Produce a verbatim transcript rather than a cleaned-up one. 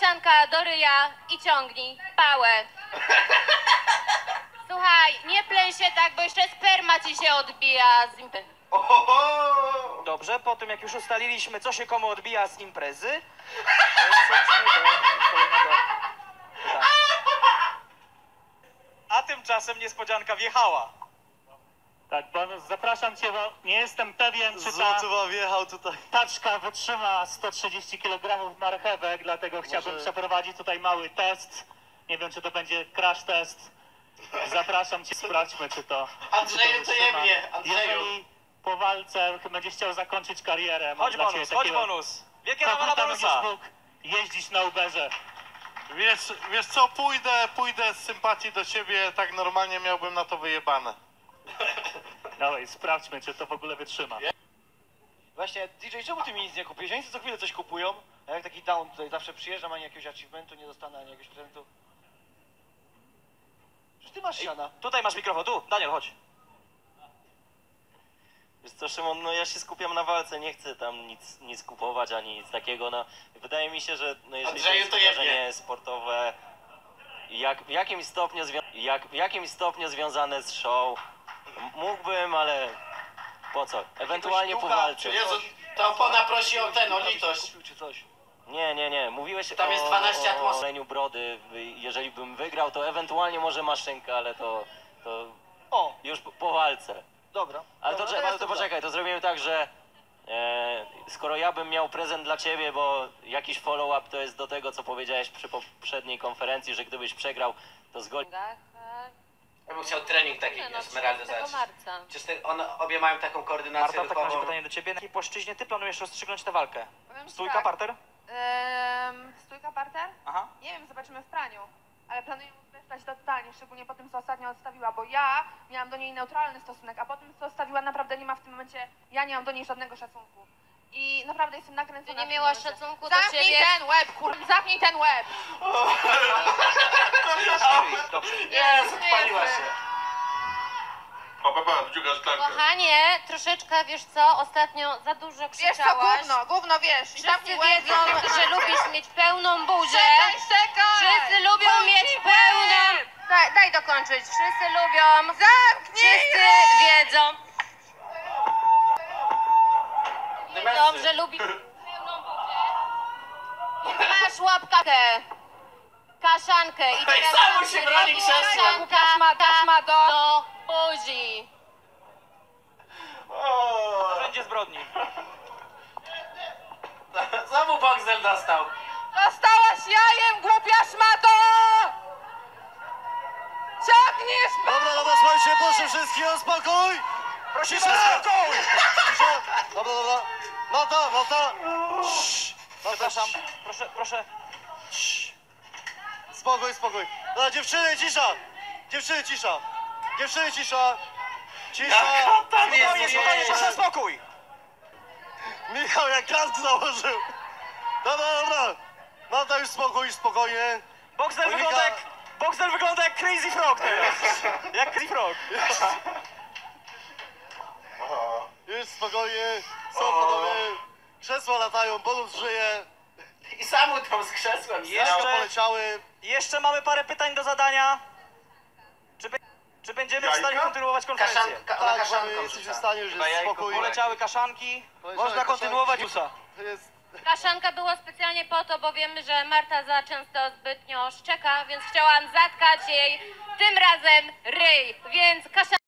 kaszanka do ryja i ciągnij pałę. Słuchaj, nie pleń się tak, bo jeszcze sperma ci się odbija z imprezy. Dobrze, po tym jak już ustaliliśmy, co się komu odbija z imprezy, przejdźmy do kolejnego pytania. A tymczasem niespodzianka wjechała. Tak, bo zapraszam cię, bo nie jestem pewien, czy ta Złotowa wjechał tutaj. taczka wytrzyma sto trzydzieści kilogramów marchewek, dlatego chciałbym Może- przeprowadzić tutaj mały test. Nie wiem, czy to będzie crash test. Zapraszam cię, sprawdźmy, czy to Andrzeju, czy to wytrzyma. jemnie, Andrzeju. Jeżeli po walce będziesz chciał zakończyć karierę, mam Chodź dla bonus, ciebie chodź takiego bonus. Wielkie brawa na koguta, będziesz bonusa. mógł jeździć na Uberze. Wiesz, wiesz co, pójdę, pójdę z sympatii do ciebie, tak normalnie miałbym na to wyjebane. Dawaj, sprawdźmy, czy to w ogóle wytrzyma. Właśnie, D J, czemu ty mi nic nie kupujesz? Oni co chwilę coś kupują, a jak taki down tutaj zawsze przyjeżdżam, ani jakiegoś achievementu nie dostanę, ani jakiegoś prezentu. Przecież ty masz siana. Tutaj masz mikrofon, tu, Daniel, chodź. Wiesz co, Szymon, no ja się skupiam na walce, nie chcę tam nic, nic kupować, ani nic takiego, no. Wydaje mi się, że no, jeżeli Andrzeju, to to jest jebnie. wydarzenie sportowe, jak, w, jakimś stopniu zwią- jak, w jakimś stopniu związane z show, m- mógłbym, ale po co? Ewentualnie po ducha, walce. czy- Jezu, ta opona prosi o ten, o litość. Kupił czy coś. Nie, nie, nie, mówiłeś Tam o, jest dwanaście o, atmosfer. o leniu brody, jeżeli bym wygrał, to ewentualnie może maszynka, ale to, to O, już po, po walce. dobra. Ale to, dobra, że, ja ale to jestem poczekaj, to zrobimy tak, że e, skoro ja bym miał prezent dla ciebie, bo jakiś follow-up to jest do tego, co powiedziałeś przy poprzedniej konferencji, że gdybyś przegrał, to zgodź. Ja bym chciał trening taki Nie no, Esmeraldy trzynastego zacząć. marca. Przecież te, one obie mają taką koordynację Marta, w takim razie ruchową. pytanie do ciebie. Na jakiej płaszczyźnie ty planujesz rozstrzygnąć tę walkę? Powiem ci Stójka, tak, parter? em, stójka parter? Aha. Nie wiem, zobaczymy w praniu. Ale planuję udać totalnie, szczególnie po tym, co ostatnio odstawiła, bo ja miałam do niej neutralny stosunek, a po tym, co odstawiła, naprawdę nie ma w tym momencie, ja nie mam do niej żadnego szacunku. I naprawdę jestem nakręcona. Ty nie w tym miałaś momencie. szacunku do Zamknij siebie? ten łeb, kurwa, zamknij ten łeb! Dobrze. Jezu, spaliła się. Pa, pa, pa, wdziugasz klamkę. Kochanie, troszeczkę, wiesz co, ostatnio za dużo Wiesz co, krzyczałaś. gówno, gówno wiesz. I Wszyscy zamknij łeb. wiedzą, że lubisz mieć pełną buzię. Czekaj, czekaj! Wszyscy lubią mieć pełną... Daj, daj dokończyć. Wszyscy lubią... Zamknij Wszyscy ryj! wiedzą. Wiedzą, że lubisz pełną buzię. Więc masz łapkę. Kaszankę. I teraz samu tam się broni krzesłem. kaszanka Kaszma do... do buzi. To będzie zbrodni. Znowu Boxel dostał. Dostałaś jajem, głupia szmato! Ciągniesz pa... Dobra, dobra, słuchajcie, proszę wszystkich o spokój! Prosimy Cisza! o spokój! Cisza! Dobra, dobra. Nota, nota! Cii. Nota, Przepraszam, cii. proszę, proszę. Cii. Spokój, spokój. Dobra, dziewczyny, cisza! Dziewczyny, cisza! Dziewczyny, cisza! Cisza! Tam Spokojnie, jest, spokojnie, jest. proszę o spokój! Michał jak karty założył! Dobra, dobra! Nota, już spokój, spokojnie. Boxer Monika- wygląda jak... Boxer wygląda jak Crazy Frog teraz. Jak Crazy Frog. Już spokojnie. Są panowie. Krzesła latają, bonus żyje. I samu tam z krzesłem Jeszcze- stał. Jeszcze poleciały. Jeszcze mamy parę pytań do zadania. Czy, be... Czy będziemy w stanie kontynuować konferencję? Kaszanka, ona Tak, kaszanką mamy, jesteśmy rzuca. w stanie, że Chyba jest jajko spokój. kulek. Poleciały kaszanki. Poleciały Można kontynuować kaszanki. usa. To jest... Kaszanka była specjalnie po to, bo wiemy, że Marta za często zbytnio szczeka, więc chciałam zatkać jej tym razem ryj. Więc kaszanka...